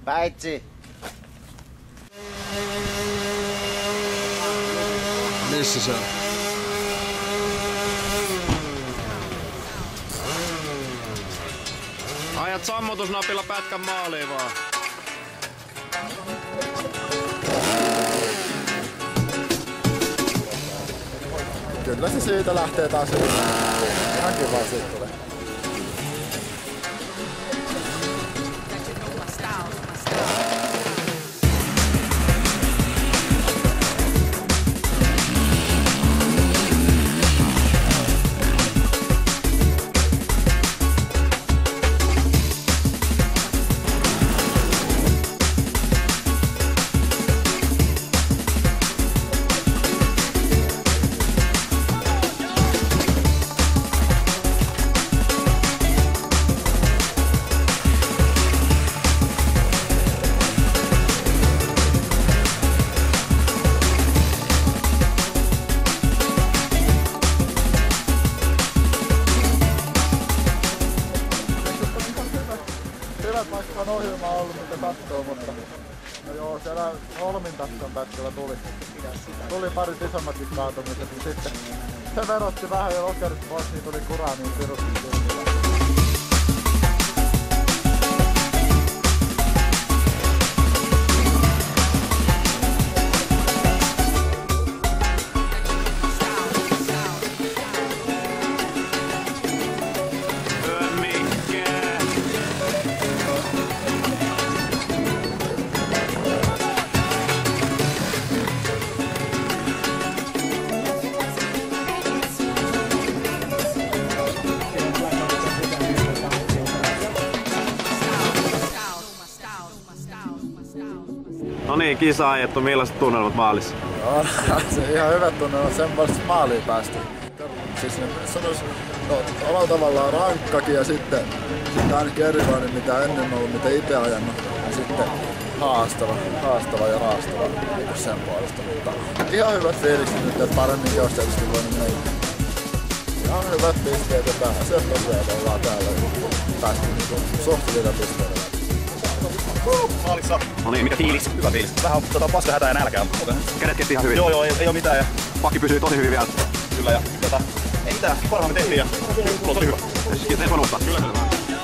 Päitsi! Missä se on? Ajat sammutusnapilla pätkän maaliin vaan. Kyllä se siitä lähtee taas ihan kiva siitä tulee. Vaikka on ohjelma ollut, mitä kattoo, mutta no joo, siellä Holmin takkan pätkällä tuli pari isommatkin kaatumiset, mutta sitten se verotti vähän jo lokerit pois, niin tuli kuraa niin pirusti silmillä. No niin, kisa ajettu. Millaiset tunnelmat maalissa? On se ihan hyvät tunnelmat, sen puolesta maaliin päästy. Siis sanois, no omalla tavallaan rankkakin ja sitten ainakin erilainen mitä ennen ollut, mitä itse ajanut. Ja sitten haastava ja raastava niin sen puolesta. Mutta ihan hyvät fiilikset nyt, että paremminkin olisi tietysti voinut mennä. Ihan hyvät pisteet ja pääasiat tosiaan ollaan täällä päästy suht hyvillä pisteillä. Maalissa. No niin, mikä fiilis? Hyvä fiilis. Vähän paska hätää ja nälkää. Kädet kesti ihan hyvin. Joo, ei oo mitään. Ja Pakki pysyy tosi hyvin vielä. kyllä, ja ei mitään. Parhaamme tehtiin ja tulos oli hyvä. Ei voi uudestaan. Kyllä.